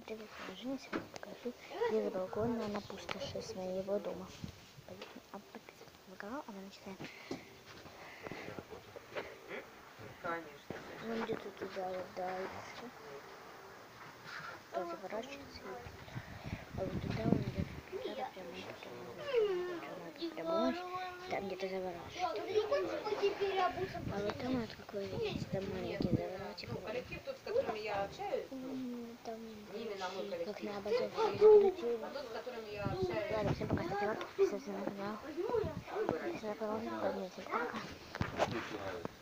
Привет, я Женя, сегодня покажу вид балкона на пустоши своего дома. Подписывайтесь на канал, а мы начинаем. Конечно. Он где-то туда вот дальше. Заворачивается. А вот туда он идет туда, прямо там где-то заворачивается. А вот там, вот, как вы видите, там маленький заворотик. Коллектив тот, с которыми я общаюсь, там не именно мой коллектив, как на обозор. а тот, с которым я общаюсь. Ладно, всем пока, ставьте лайк, подписывайтесь на канал. Подписывайтесь на канал, пока.